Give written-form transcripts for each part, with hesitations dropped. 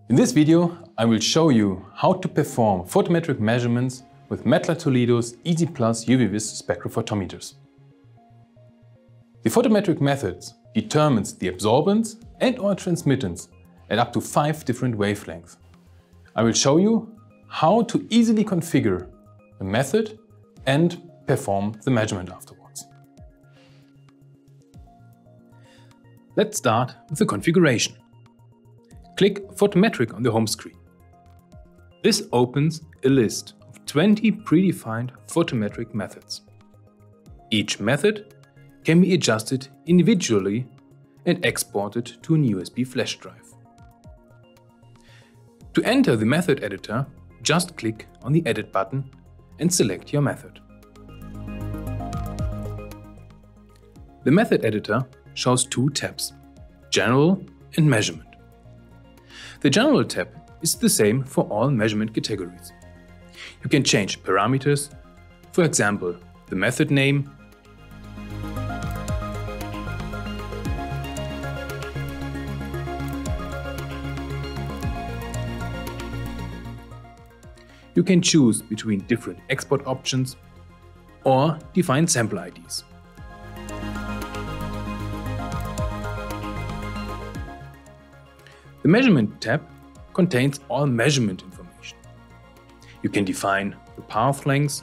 In this video, I will show you how to perform photometric measurements with METTLER Toledo's EasyPlus UV VIS Spectrophotometers. The photometric method determines the absorbance and/or transmittance at up to 5 different wavelengths. I will show you how to easily configure the method and perform the measurement afterwards. Let's start with the configuration. Click Photometric on the home screen. This opens a list of 20 predefined photometric methods. Each method can be adjusted individually and exported to an USB flash drive. To enter the method editor, just click on the Edit button and select your method. The method editor shows 2 tabs, General and Measurement. The General tab is the same for all measurement categories. You can change parameters, for example, the method name, you can choose between different export options or define sample IDs. The Measurement tab contains all measurement information. You can define the path lengths.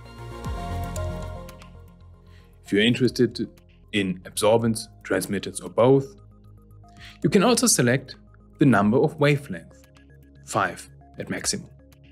If you're interested in absorbance, transmittance or both, you can also select the number of wavelengths, 5 at maximum.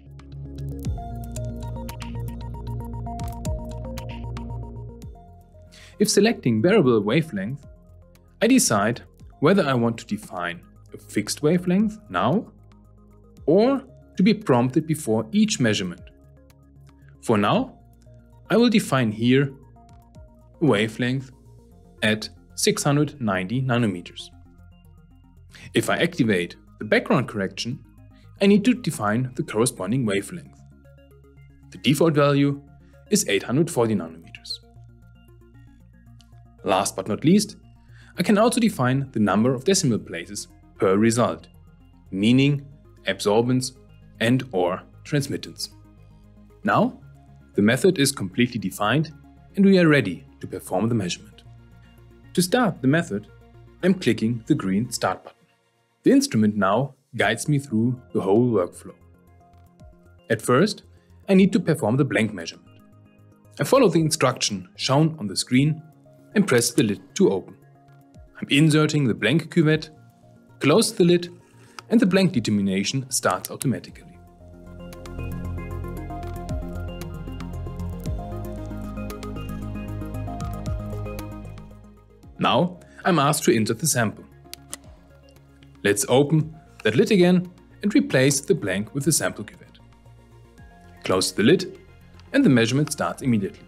If selecting variable wavelength, I decide whether I want to define a fixed wavelength now or to be prompted before each measurement. For now, I will define here a wavelength at 690 nanometers. If I activate the background correction, I need to define the corresponding wavelength. The default value is 840 nanometers. Last but not least, I can also define the number of decimal places per result, meaning absorbance and/or transmittance. Now, the method is completely defined and we are ready to perform the measurement. To start the method, I'm clicking the green Start button. The instrument now guides me through the whole workflow. At first, I need to perform the blank measurement. I follow the instruction shown on the screen and press the lid to open. I'm inserting the blank cuvette, close the lid, and the blank determination starts automatically. Now I'm asked to insert the sample. Let's open that lid again and replace the blank with the sample cuvette. Close the lid and the measurement starts immediately.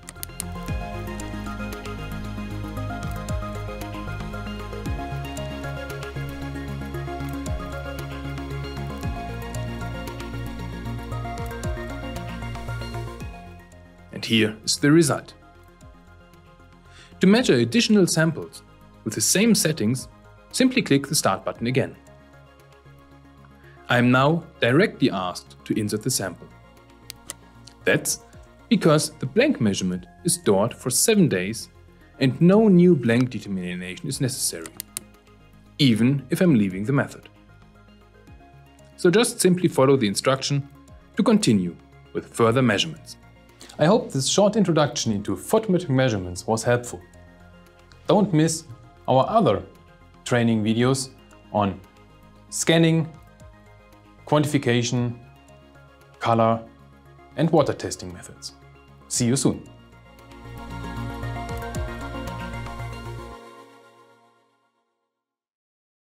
And here is the result. To measure additional samples with the same settings, simply click the Start button again. I am now directly asked to insert the sample. That's because the blank measurement is stored for 7 days and no new blank determination is necessary, even if I'm leaving the method. So just simply follow the instruction to continue with further measurements. I hope this short introduction into photometric measurements was helpful. Don't miss our other training videos on scanning, quantification, color and water testing methods. See you soon!